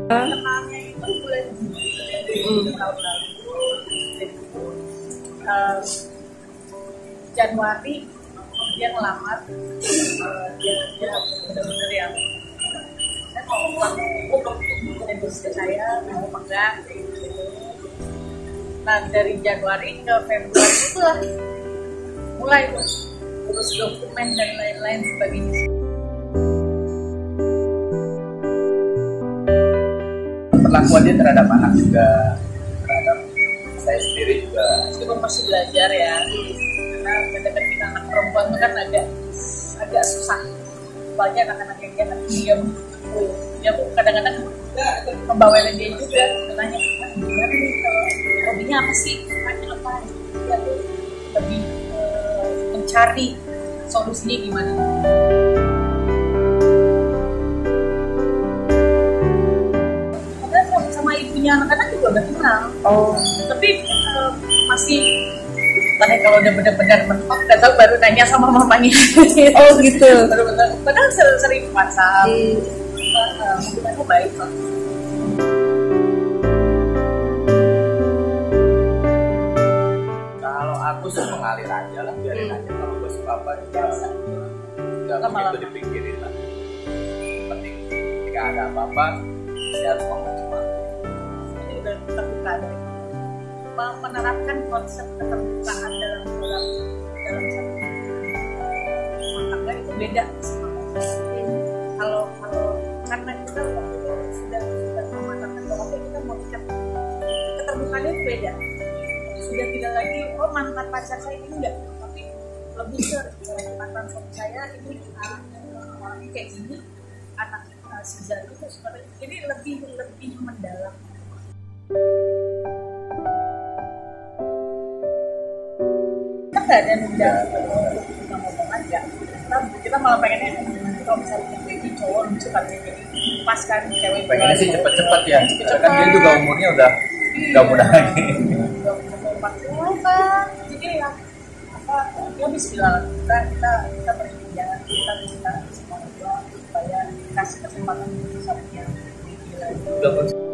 Kenalnya itu bulan Juni tahun lalu. Eh, Januari dia ngelamar, dia benar-benar yang saya mau endorse ke saya, mau pegang gitu. Nah dari Januari ke Februari itulah mulai terus dokumen dan lain-lain sebagainya. Perlakuan dia terhadap anak juga, terhadap saya sendiri juga. Meskipun masih belajar ya, karena mendekati anak perempuan itu kan agak susah. Banyak anak-anak yang dia kadang-kadang membawelin dia juga, nanya gimana nih kalau hobinya apa sih, sukanya apa, dia tuh lebih mencari solusinya gimana. Sama ibunya anak-anak juga udah kenal. Tapi masih tadi kalau udah benar-benar mentok, gak tau baru nanya sama mamanya. Gitu. Benar-benar, padahal sering WhatsApp. Hubungannya baik kok. Kalau aku sih mengalir aja lah, biarin aja. Kalau gue suka apa juga nggak begitu dipikirin lah. Penting ketika ada apa-apa saya harus ngomong cuma. Ini udah terbuka deh. Menerapkan konsep keterbukaan dalam satu rumah tangga itu beda sama kalau karena kita waktu itu sudah mematangkan bahwa kita mau ikat, keterbukaan itu beda, sudah tidak lagi mantan pacar saya ini enggak, tapi lebih ke mantan suami saya ini orangnya kayak gini, anak si Zari itu seperti ini, lebih mendalam. Kita nggak ada ngomong aja, kita malah pengennya kalau misalnya jadi cowok lucu kan, jadi pas kan cewek Pengennya sih cepet-cepet ya, karena kan dia juga umurnya udah nggak muda lagi. Udah 40 kan, jadi ya apa ya bismillah, kita berikhtiar, kita semua supaya kasih kesempatan sama yang gila itu.